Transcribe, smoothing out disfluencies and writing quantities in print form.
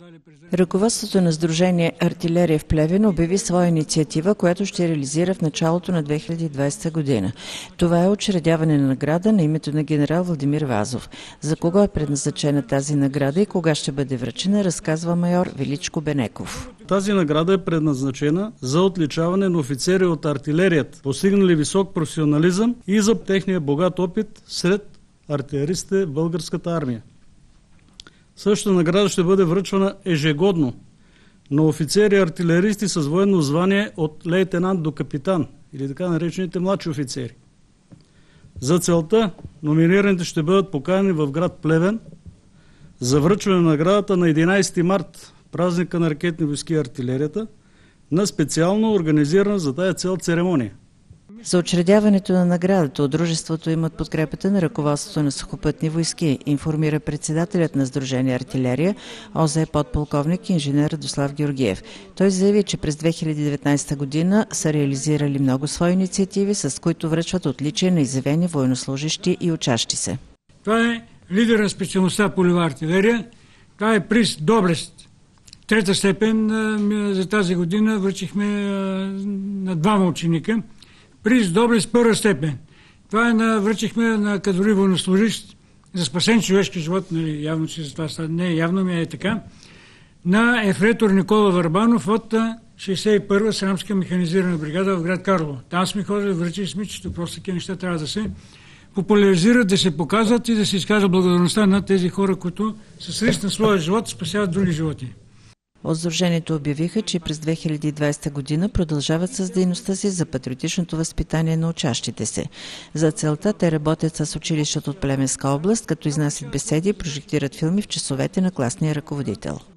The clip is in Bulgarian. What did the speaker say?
Ръководството на Сдружение Артилерия в Плевен обяви своя инициатива, която ще реализира в началото на 2020 година. Това е учредяване на награда на името на генерал Владимир Вазов. За кого е предназначена тази награда и кога ще бъде връчена, разказва майор Величко Бенеков. Тази награда е предназначена за отличаване на офицери от артилерията, постигнали висок професионализъм и за техния богат опит сред артилеристите в българската армия. Същата награда ще бъде връчвана ежегодно на офицери и артилеристи с военно звание от лейтенант до капитан или така наречените младши офицери. За целта номинираните ще бъдат поканени в град Плевен за връчване на наградата на 11 март, празника на ракетни войски и артилерията, на специално организирана за тая цел церемония. За учредяването на наградата от дружеството имат подкрепата на ръководството на сухопътни войски, информира председателят на Сдружение Артилерия, ОЗ подполковник инженер Радослав Георгиев. Той заяви, че през 2019 година са реализирали много свои инициативи, с които връчват отличия на изявени военнослужащи и учащи се. Това е лидер на специалността полева артилерия. Това е приз доблест. Трета степен за тази година връчихме на 2 ученика. Приз доблест първа степен. Това връчихме на кадрови военнослужащ за спасен човешки живот, нали, явно, че за това не явно ми е така, на ефрейтор Никола Върбанов от 61-а Срамска механизирана бригада в град Карлово. Там сме ходили, връчили сме, че просто такива неща трябва да се популяризират, да се показват и да се изказва благодарността на тези хора, които с риск на своя живот спасяват други животи. От Сдружението обявиха, че през 2020 година продължават с дейността си за патриотичното възпитание на учащите се. За целта те работят с училището от Плевенска област, като изнасят беседи и прожектират филми в часовете на класния ръководител.